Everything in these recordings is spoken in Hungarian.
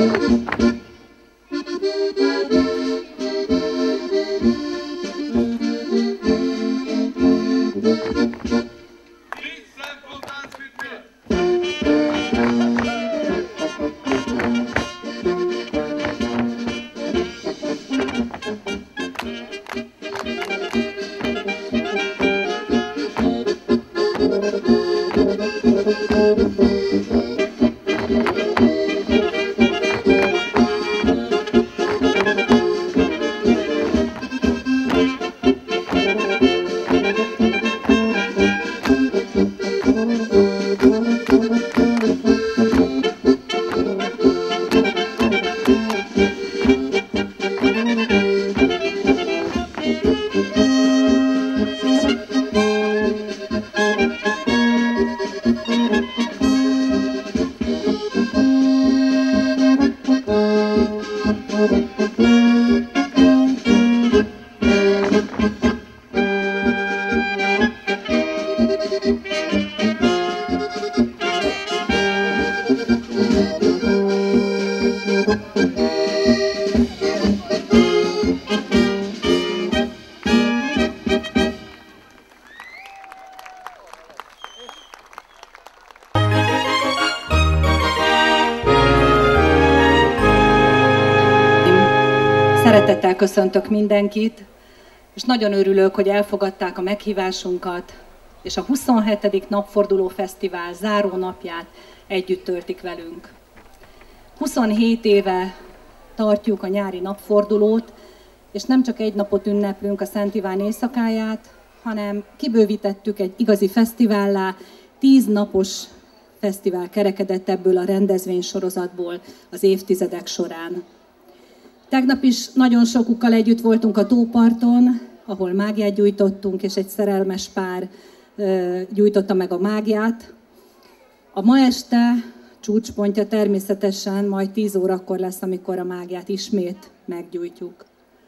Szeretettel köszöntök mindenkit, és nagyon örülök, hogy elfogadták a meghívásunkat, és a 27. Napforduló Fesztivál záró napját együtt töltik velünk. 27 éve tartjuk a nyári napfordulót, és nem csak egy napot ünneplünk, a Szent Iván éjszakáját, hanem kibővítettük egy igazi fesztivállá, 10 napos fesztivál kerekedett ebből a rendezvénysorozatból az évtizedek során. Tegnap is nagyon sokukkal együtt voltunk a tóparton, ahol mágiát gyújtottunk, és egy szerelmes pár gyújtotta meg a mágiát. A ma este csúcspontja természetesen majd 10 órakor lesz, amikor a mágiát ismét meggyújtjuk.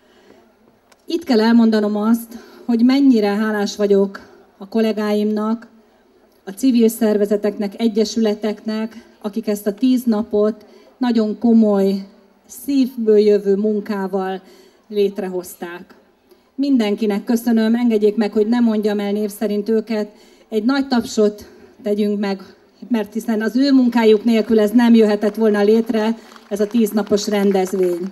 Itt kell elmondanom azt, hogy mennyire hálás vagyok a kollégáimnak, a civil szervezeteknek, egyesületeknek, akik ezt a 10 napot nagyon komoly, szívből jövő munkával létrehozták. Mindenkinek köszönöm, engedjék meg, hogy ne mondjam el név szerint őket, egy nagy tapsot tegyünk meg, mert hiszen az ő munkájuk nélkül ez nem jöhetett volna létre, ez a 10 napos rendezvény.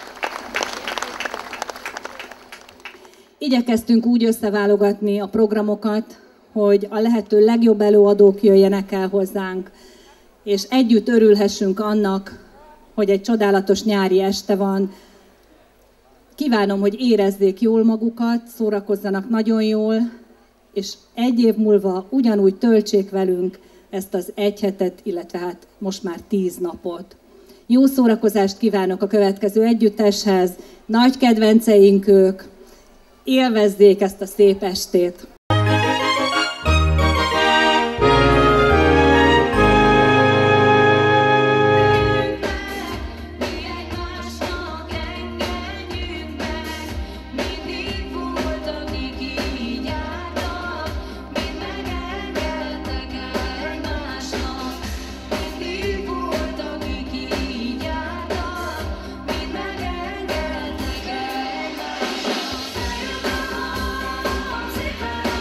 Igyekeztünk úgy összeválogatni a programokat, hogy a lehető legjobb előadók jöjjenek el hozzánk, és együtt örülhessünk annak, hogy egy csodálatos nyári este van. Kívánom, hogy érezzék jól magukat, szórakozzanak nagyon jól, és egy év múlva ugyanúgy töltsék velünk ezt az egy hetet, illetve hát most már 10 napot. Jó szórakozást kívánok a következő együtteshez, nagy kedvenceink ők, élvezzék ezt a szép estét! Szépen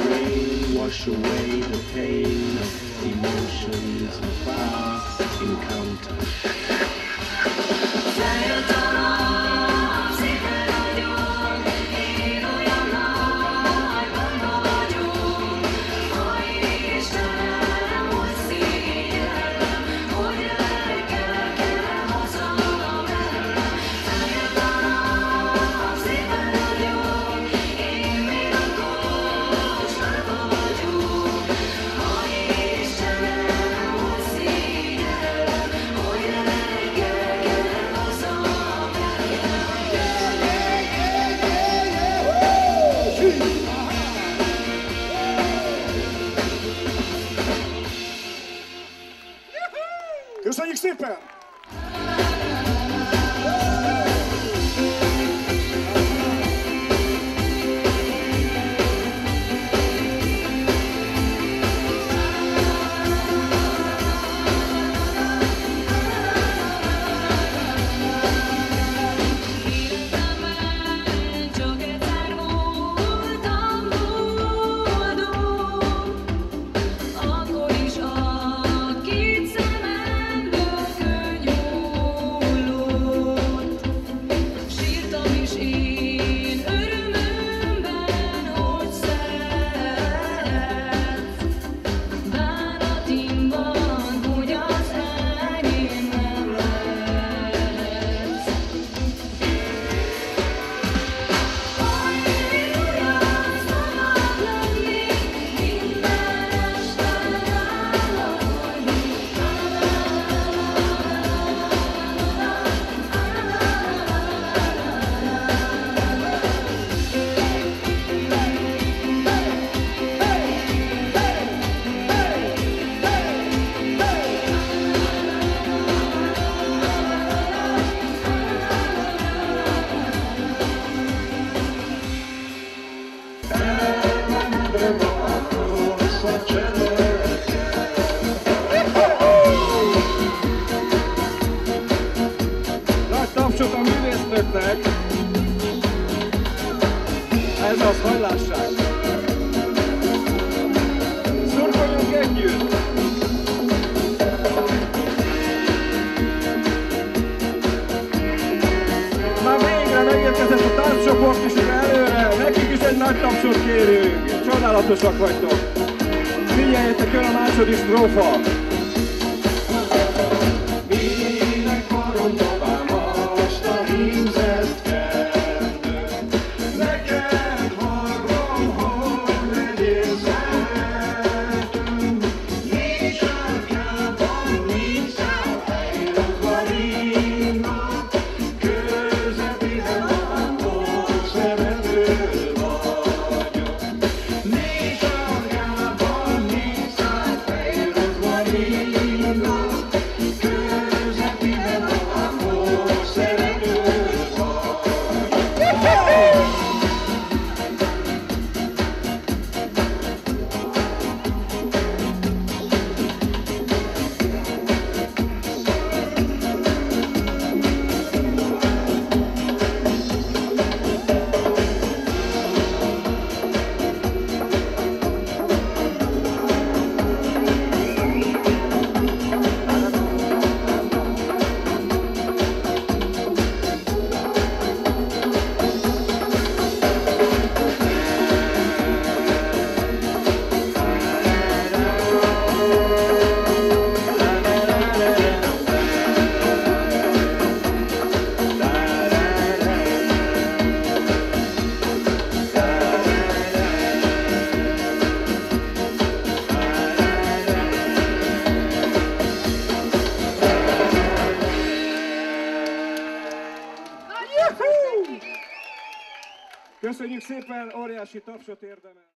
rain wash away the pain of emotions of our encounter. Köszönjük szépen! Nagy tapsot a művésznöknek! Ez az, hajlásság! Szurkoljunk együtt! Már végre megérkezett a tánccsoport is ide előre! Nekik is egy nagy tapsot kérünk! Csodálatosak vagytok! Figyeljetek, jön a második strófa! Minek varom tovább most a hímzett kendő? Neked hallom, hogy legyél szeretünk. Nincs árkában, nincs elhelyezve ringot, közepében ahol szerető vagyok. Nincs árkában, nincs elhelyezve ringot, közepében ahol szerető vagyok. Köszönjük szépen, óriási tapsot érdemel!